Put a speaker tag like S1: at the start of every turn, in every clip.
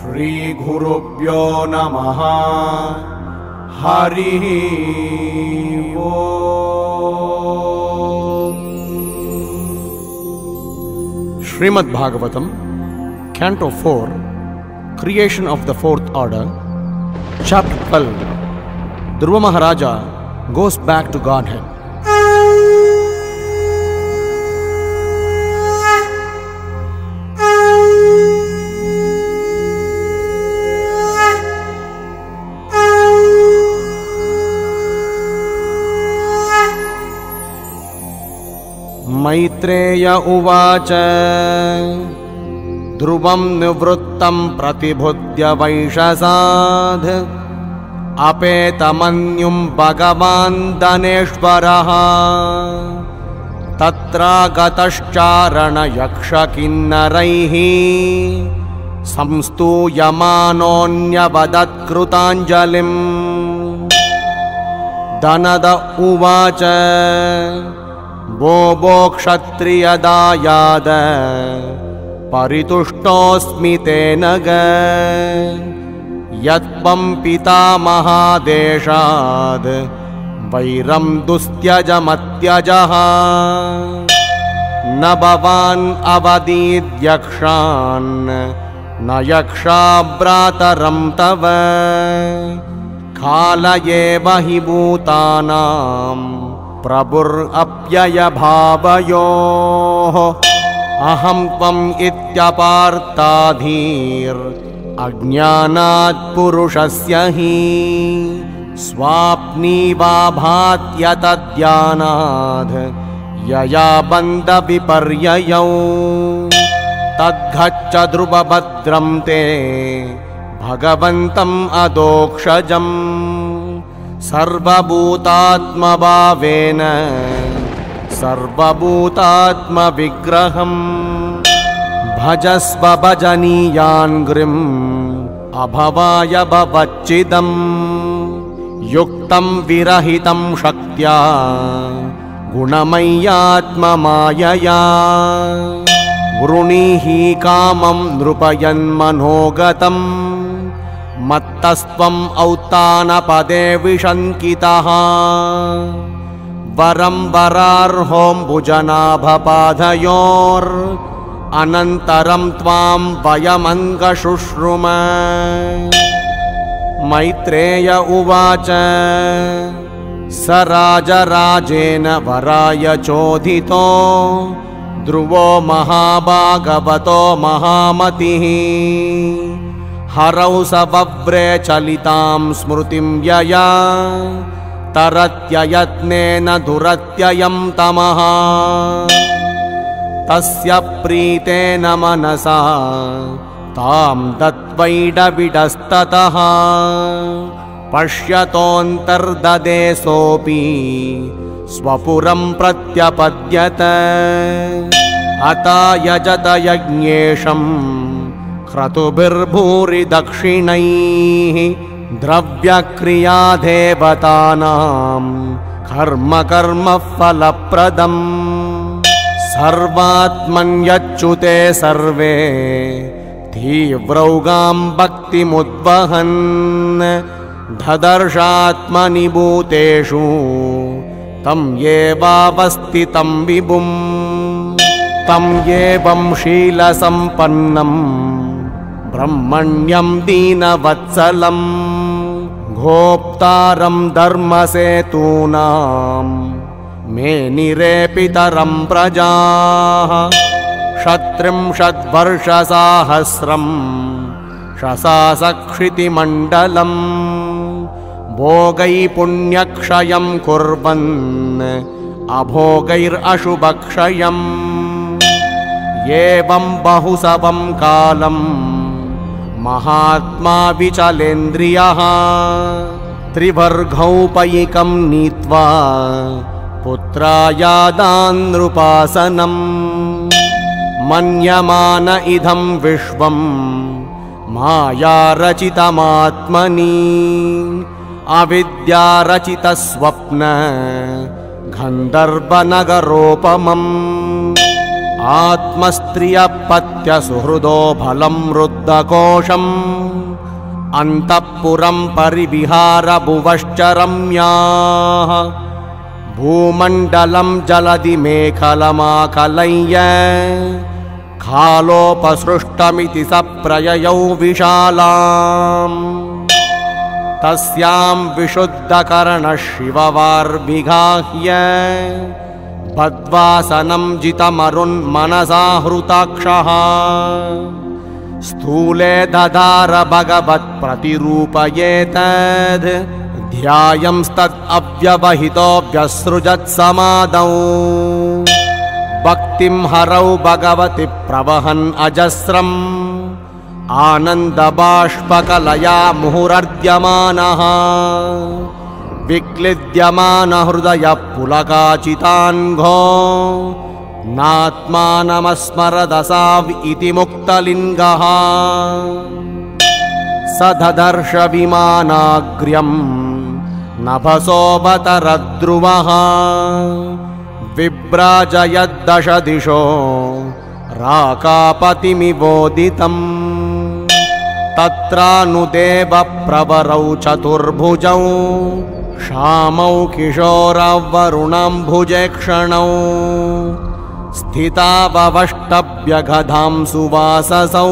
S1: श्रीगुरुभ्यो नमः। हरिः ओम्। Srimad-Bhagavatam, Canto 4, Creation of the Fourth Order, Chapter 12. Dhruva Maharaja goes back to Godhead. Maitreya उवाच ध्रुवं निवृत्तं प्रतिबुध्य वैशसाद् अपेतमन्युं भगवान् दनेश्वरः तत्रागतश्चारणयक्षकिन्नरैः संस्तूयमानोऽन्यवदत्कृताञ्जलिम्। दनद उवाच भो क्षत्रियदायाद परितुष्टोऽस्मि तेन ग यत्त्वं पितामहादेशाद् वैरं दुस्त्यजमत्यजः। न भवान् अवदीद्यक्षान् न यक्षा भ्रातरं तव काल एव हि भूतानां प्रभुरप्ययभावयोः। अहं त्वम् इत्यपार्ताधीर् अज्ञानात् पुरुषस्य हि स्वाप्नीवा भात्यतद्यानाद् यया बन्धविपर्ययौ। तद्गच्छ ध्रुवभद्रं ते भगवन्तम् अदोक्षजम् सर्वभूतात्मभावेन सर्वभूतात्मविग्रहम्। भजस्व भजनीयान्घ्रिम् अभवाय भवच्चिदम् युक्तं विरहितं शक्त्या गुणमय्यात्ममायया। वृणीहि कामं नृपयन्मनोगतम् मत्तस्त्वम् औत्तानपदे विशङ्कितः। वरं वरार्होऽम्बुजनाभपादयोर् अनन्तरं त्वां वयमङ्गशुश्रुम। मैत्रेय उवाच स राजराजेन वराय चोदितो ध्रुवो महाभागवतो महामतिः। हरौ स वव्रे चलितां स्मृतिं यया तरत्ययत्नेन दुरत्ययं तमः। तस्य प्रीतेन मनसा तां दत्वैडविडस्ततः पश्यतोऽन्तर्ददे सोऽपि स्वपुरं प्रत्यपद्यत। अता यजत यज्ञेशम् क्रतुभिर्भूरि दक्षिणैः द्रव्यक्रिया देवतानां कर्म फलप्रदम्। सर्वात्मन्यच्युते सर्वे तीव्रौगां भक्तिमुद्वहन् ददर्शात्मनि भूतेषु तं एवावस्थितं विभुम्। तं एवं शीलसम्पन्नम् ब्रह्मण्यं दीनवत्सलं गोप्तारं धर्मसेतूनां मेनिरेपितरं प्रजाः। षत्रिंशद्वर्षसाहस्रं शशासक्षितिमण्डलम् भोगै पुण्यक्षयं कुर्वन् अभोगैरशुभक्षयम्। एवं बहुसवं कालं महात्मा विचलेन्द्रियः त्रिवर्गौपैकं नीत्वा पुत्रायादान् नृपासनम्। मन्यमान इदं विश्वं मायारचितमात्मनि अविद्यारचितस्वप्न गन्धर्वनगरोपमम्। आत्मस्त्रियपत्यसुहृदो फलं रुद्धकोशम् अन्तःपुरं परिविहार भुवश्च रम्याः भूमण्डलं जलधि मेखलमाकलय्य कालोपसृष्टमिति सप्रययौ विशालाम् तस्यां विशुद्धकर्णः शिववार्विगाह्य बद्वासनं जितमरुन्मनसा हृताक्षः स्थूले ददार भगवत्प्रतिरूपयेतद् ध्यायंस्तत् अव्यवहितो व्यसृजत्समादौ भक्तिं हरौ भगवति प्रवहन् अजस्रम् आनन्दबाष्पकलया मुहुरर्द्यमानः विक्लिद्यमान हृदय पुलकाचितान्घो नात्मानमस्मरदसाव इति मुक्तलिङ्गः स ददर्श विमानाग्र्यं नभसोऽवतरद्रुवः विभ्राजयद्दश दिशो राकापतिमिवोदितम् तत्रानुदेवप्रवरौ चतुर्भुजौ शामौ किशोरावरुणाम्भुजेक्षणौ स्थितावष्टभ्यगधां सुवाससौ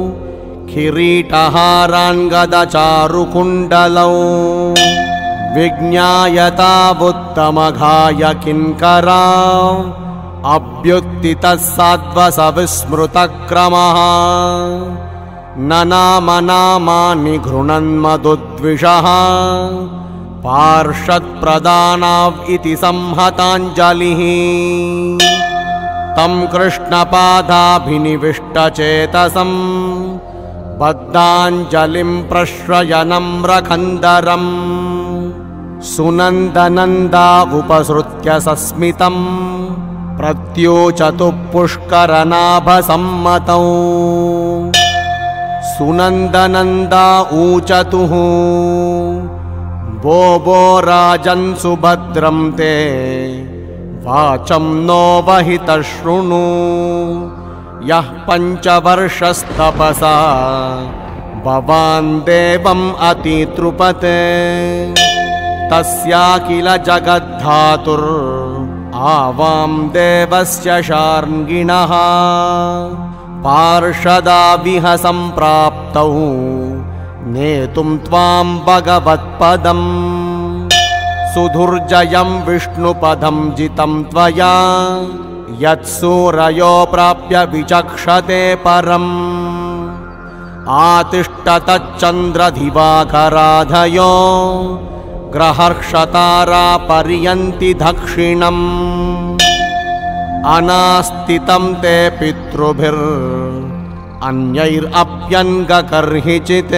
S1: किरीटहारान्गदचारुकुण्डलौ विज्ञायतावुत्तमघाय किङ्करा अभ्युत्थितः साध्वसविस्मृतक्रमः न नामनामानि घृणन्मदुद्विषः पार्षत्प्रदानाव इति संहताञ्जलिः तं कृष्णपादाभिनिविष्टचेतसं बद्धाञ्जलिं प्रश्रयनम्रकन्दरम् सुनन्दनन्दा उपसृत्य सस्मितं प्रत्योचतु पुष्करनाभसम्मतौ सुनन्दनन्दा ऊचतुः भो राजन् सुभद्रं ते वाचं नो वहितः शृणु यः पञ्चवर्षस्तपसा भवान् देवम् अतितृपते तस्या किल जगद्धातुर् आवां देवस्य शार्ङ्गिणः पार्षदाविह सम्प्राप्तौ नेतुं त्वां भगवत्पदम् सुधुर्जयं विष्णुपदं जितं त्वया यत्सूरयो प्राप्य विचक्षते परम् आतिष्ठतच्चन्द्रदिवाकराधयो ग्रहर्षतारा पर्यन्ति दक्षिणम् अनास्तितं ते पितृभिरन्यैरप्यङ्गकर्हिचित्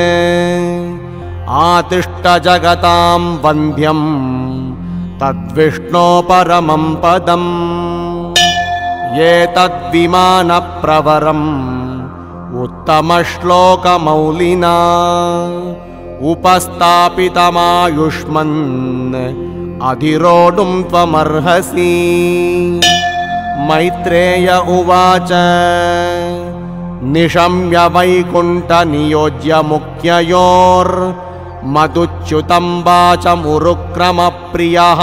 S1: आतिष्ठ जगतां वन्द्यं तद्विष्णो परमं पदम् एतद्विमानप्रवरम् उत्तमश्लोकमौलिना उपस्थापितमायुष्मन् अधिरोढुं त्वमर्हसि मैत्रेय उवाच निशम्य वैकुण्ठनियोज्य मुख्ययोर्मदुच्युतं वाचमुरुक्रमप्रियः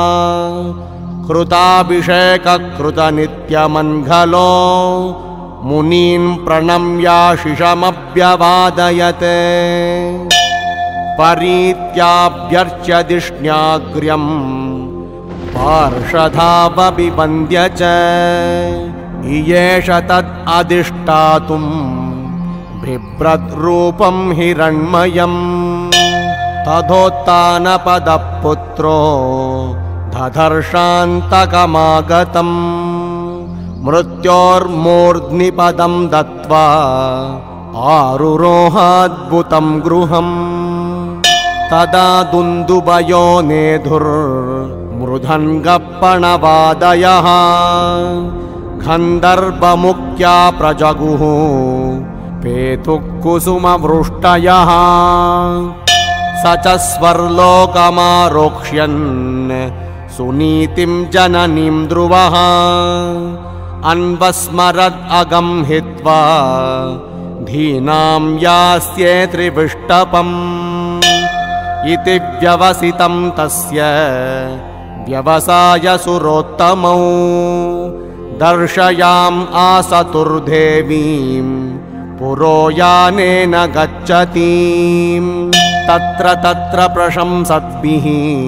S1: कृताभिषेककृतनित्यमङ्गलो मुनीन् प्रणम्याशिषमभ्यवादयत् परीत्याभ्यर्च्य धिष्ण्याग्र्यम् पार्षदावभिवन्द्य च इयेष तद् अधिष्ठातुं बिभ्रद्रूपं हिरण्मयम् तथोत्थानपदपुत्रो दधर्षान्तकमागतम् मृत्योर्मूर्ध्नि पदं दत्त्वा आरुरोहाद्भुतं गृहम् तदा दुन्दुभयो नेधुर्मृदङ्गप्पणवादयः गन्धर्वमुख्या प्रजगुः पेतुः कुसुमवृष्टयः स च स्वर्लोकमारोक्ष्यन् सुनीतिं जननीं ध्रुवः अन्वस्मरद् अगं हित्वा धीनां यास्ये त्रिविष्टपम् इति व्यवसितं तस्य व्यवसायसुरोत्तमौ दर्शयाम् आसतुर्देवीं पुरो यानेन गच्छतीं तत्र तत्र प्रशंसद्भिः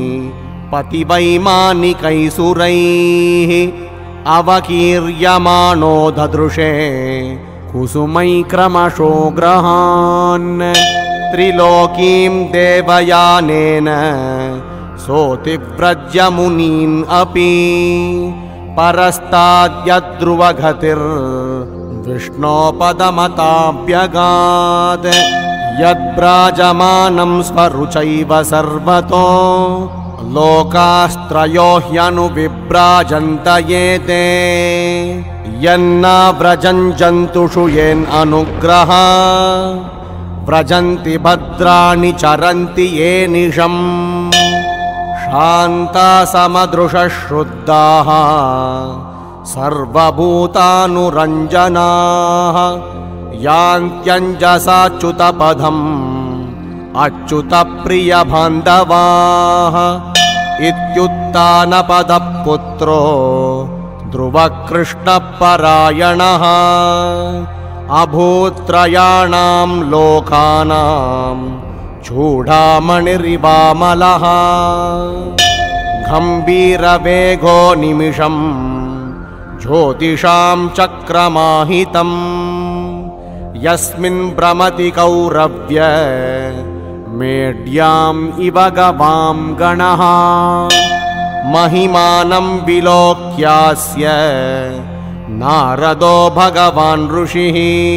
S1: पतिवैमानिकैसुरैः अवकीर्यमाणो ददृशे कुसुमैक्रमशो ग्रहान् त्रिलोकीं देवयानेन सोऽतिव्रज्य मुनीन् अपि परस्ताद्यद्रुवगतिर्विष्णोपदमताभ्यगात् यद्व्राजमानं स्वरुचैव सर्वतो लोकास्त्रयो ह्यनुविभ्राजन्त एते यन्न व्रजन् जन्तुषु येन अनुग्रह व्रजन्ति भद्राणि चरन्ति ये निशम् शान्ता समदृशः श्रुद्धाः सर्वभूतानुरञ्जनाः यान्त्यञ्जसाच्युतपदम् अच्युतप्रियबान्धवाः इत्युत्थानपदः पुत्रो ध्रुवकृष्णपरायणः अभूत्रयाणां लोकानां चूडामणिरिवामलः गम्भीरवेगो निमिषं ज्योतिषां चक्रमाहितं यस्मिन् भ्रमति कौरव्य मेढ्याम् इव गवां गणः महिमानं विलोक्यास्य नारदो भगवान् ऋषिः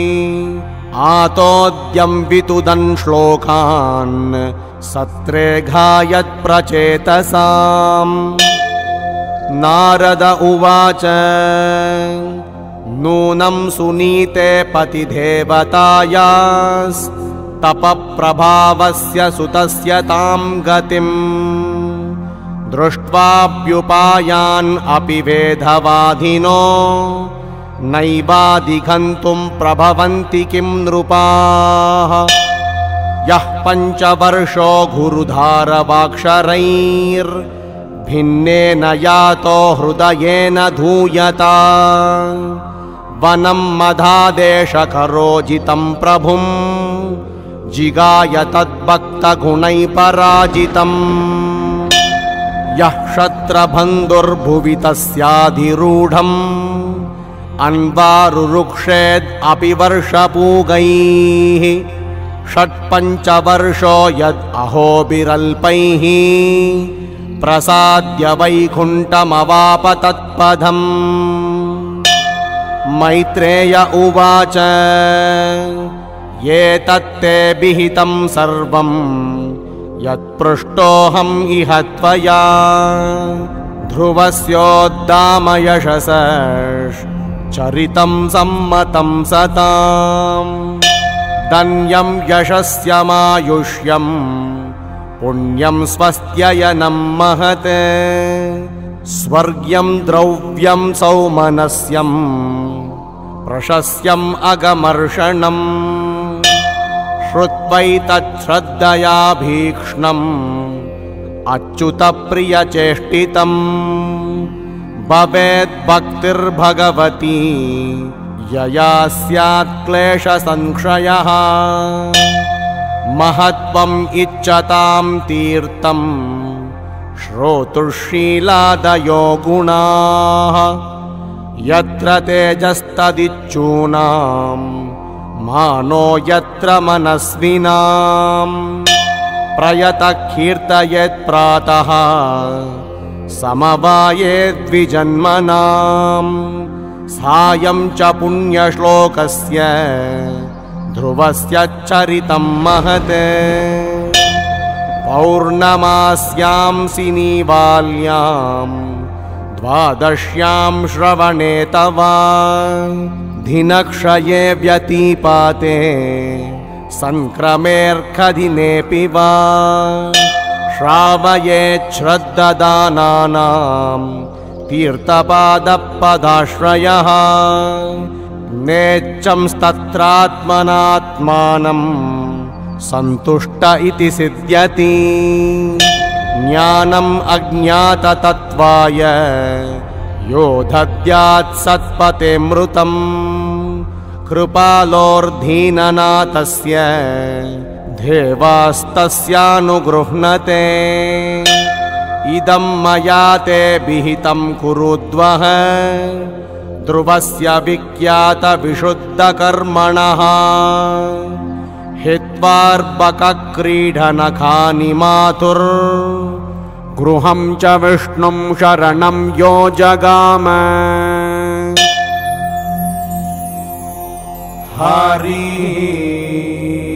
S1: आतोद्यं वितुदन् श्लोकान् सत्रे गायत्प्रचेतसाम् नारद उवाच नूनं सुनीते पतिदेवतायास्तपप्रभावस्य सुतस्य तां गतिम् दृष्ट्वाप्युपायान् अपि वेदवादिनो नैवाधिगन्तुं प्रभवन्ति किं नृपाः यः पञ्चवर्षो गुरुधारवाक्षरैर्भिन्नेन यातो हृदयेन धूयता वनं मदादेशकरोजितं प्रभुं जिगाय तद्भक्तगुणैः पराजितम् यः क्षत्रबन्धुर्भुवि तस्याधिरूढम् अन्वारुरुक्षेद् अपि वर्षपूगैः षट्पञ्चवर्षो यद् अहोभिरल्पैः प्रसाद्य वैकुण्ठमवाप तत्पदम् मैत्रेय उवाच एतत्ते विहितं सर्वं यत्पृष्टोऽहम् इह त्वया ध्रुवस्योद्दामयशसश्चरितं सम्मतं सताम् धन्यं यशस्यमायुष्यं पुण्यं स्वस्त्ययनं महत् स्वर्ग्यं द्रव्यं सौमनस्यं प्रशस्त्यम् अगमर्षणम् श्रुत्वैतच्छ्रद्धया भीक्ष्णम् अच्युतप्रियचेष्टितम् भवेद्भक्तिर्भगवती यया स्यात् क्लेशसंक्षयः महत्त्वम् इच्छतां तीर्थं श्रोतुशीलादयो गुणाः यत्र तेजस्तदिच्छूनां मानो यत्र मनस्विनां प्रयतकीर्तयेत् प्रातः समवायेद्विजन्मनां सायं च पुण्यश्लोकस्य ध्रुवस्य चरितं महत् पौर्णमास्यां सिनीवाल्यां द्वादश्यां श्रवणे तव दिनक्षये व्यतीपाते संक्रमेऽर्कदिनेऽपि वा श्रावयेत् श्रद्धदानानां तीर्थपादपदाश्रयः नेच्छंस्तत्रात्मनात्मानं सन्तुष्ट इति सिद्ध्यति ज्ञानम् अज्ञाततत्त्वाय यो दद्यात् सत्पतेऽमृतम् कृपालोर्धीननाथस्य देवास्तस्यानुगृह्णते इदं मया ते विहितं कुरुद्वः ध्रुवस्य विख्यातविशुद्धकर्मणः हित्वार्बकक्रीडनखानि माथुर् गृहं च विष्णुं शरणं यो जगाम हरि